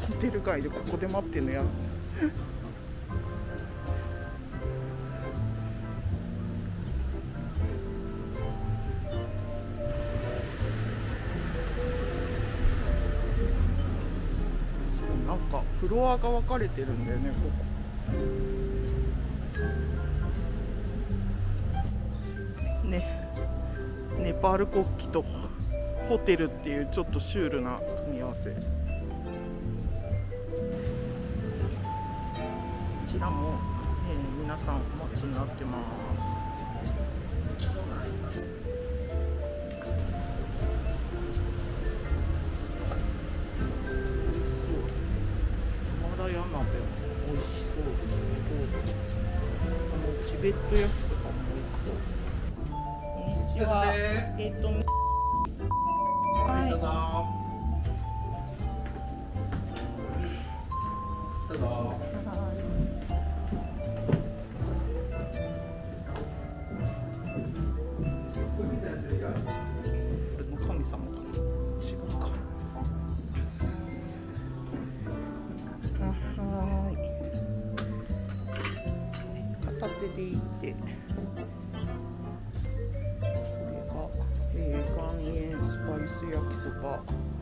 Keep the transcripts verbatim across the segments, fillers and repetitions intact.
ホテル街でここで待ってんのや。なんかフロアが分かれてるんだよね、ここ。ね、ネパール国旗とホテルっていうちょっとシュールな組み合わせ。こちらも、えー、皆さんお待ちになってます。ヒマラヤ鍋も美味しそうですね。あのチベット焼きそばも美味しそう。こんにちは。えっと、はい。どうぞ。神様かな、違うか。あ、はーい。片手でいって、これが、えー、岩塩スパイス焼きそば。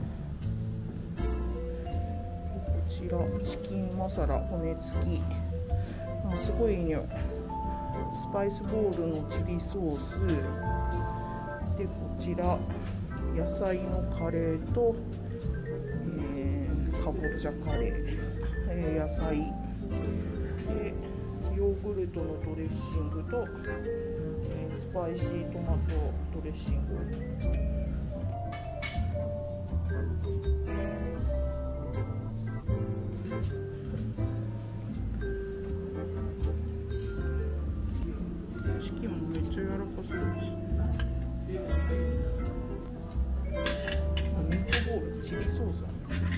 こちらチキンマサラ骨付き。あ、すごいいい匂い。スパイスボールのチリソースで、こちら野菜のカレーと、えー、かぼちゃカレー、えー、野菜でヨーグルトのドレッシングと、えー、スパイシートマトドレッシング。チキンもめっちゃ柔らかそうだし。ミートボール、チリソース。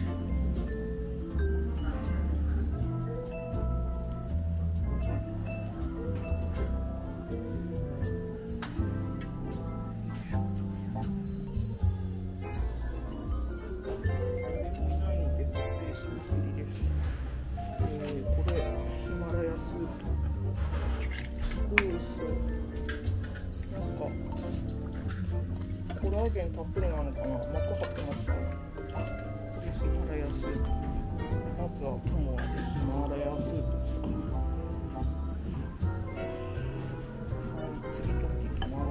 コラーゲンたっぷりなのかな、膜張ってますね。これヒマラヤスープ。まずは雲でヒマラヤスープですか。はい、次取っていきます。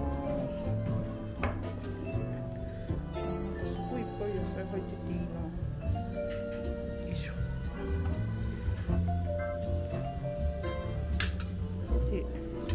すごいいっぱい野菜入ってていいな。よいしょ。で、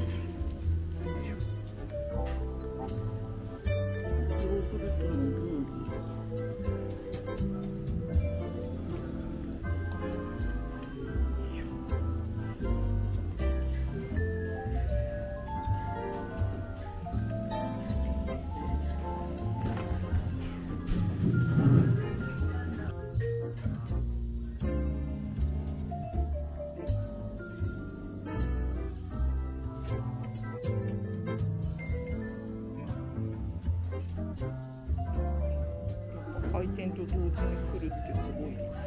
開店と同時に来るってすごいね。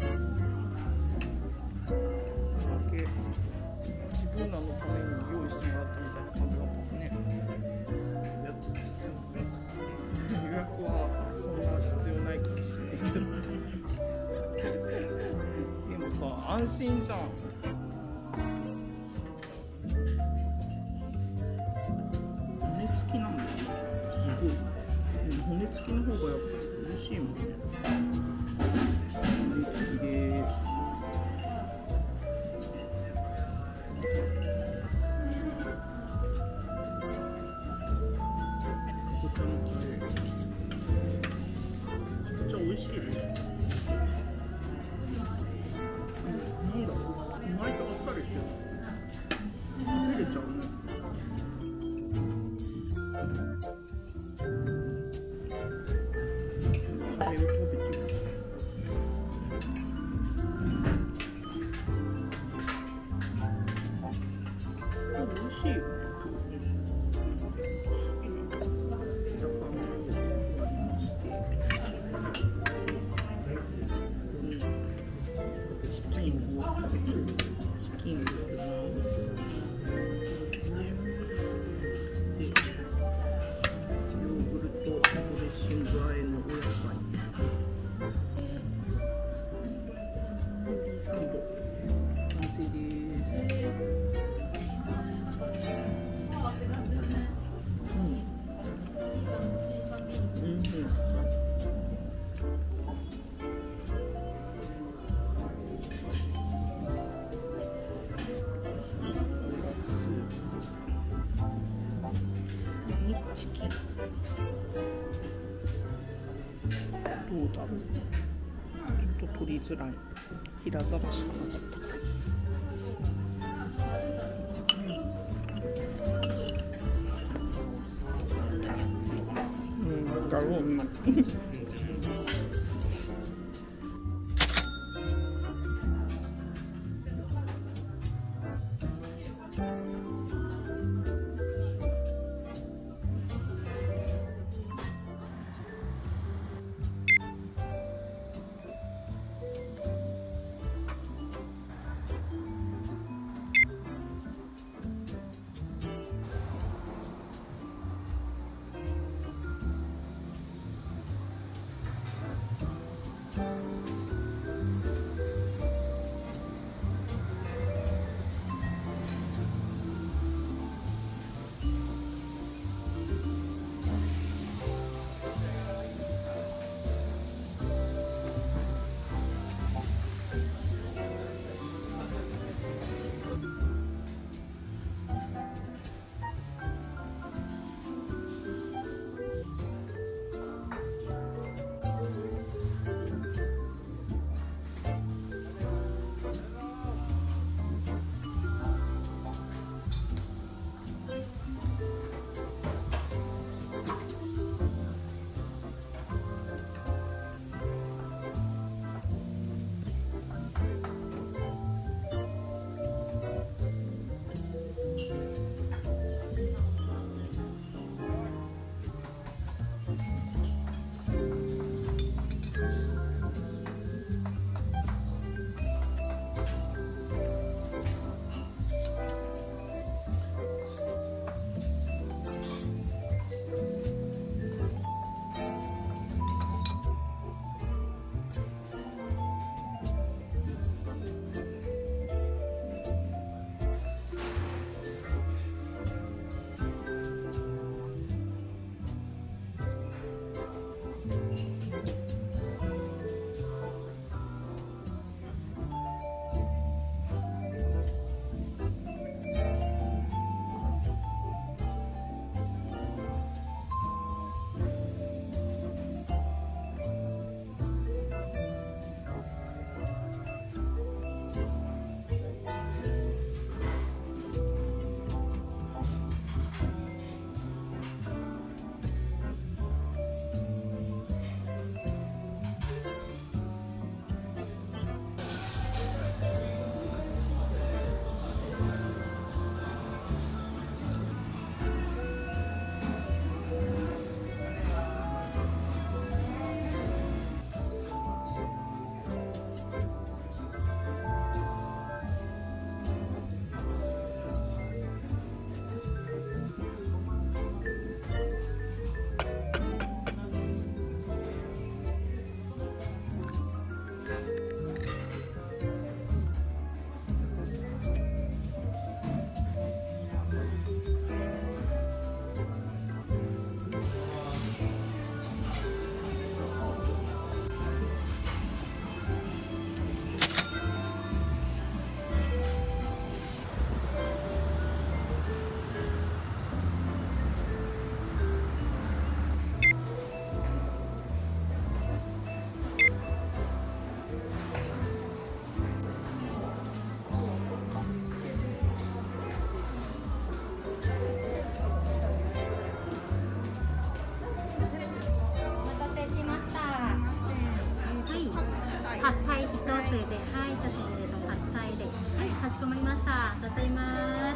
だけ自分らのために用意してもらったみたいな感じだったね。予約はそんな必要ないかもしれないけどでもさ、安心じゃん。骨付きなんだよね、すごい。でも骨付きの方がやっぱり嬉しいもんね。骨付きでーす。こちらのカレーめっちゃ美味しいね。なんだろう、うまいチキンを入れます。で、ヨーグルトドレッシング和えのお野菜。最後、完成です。うん。うん。チキンどうだろう、ちょっと取りづらい、平皿しかなかったから、うんだろうなで、はい、じゃあそれのパッタイで、はい、かしこまりました。ありがとうございます。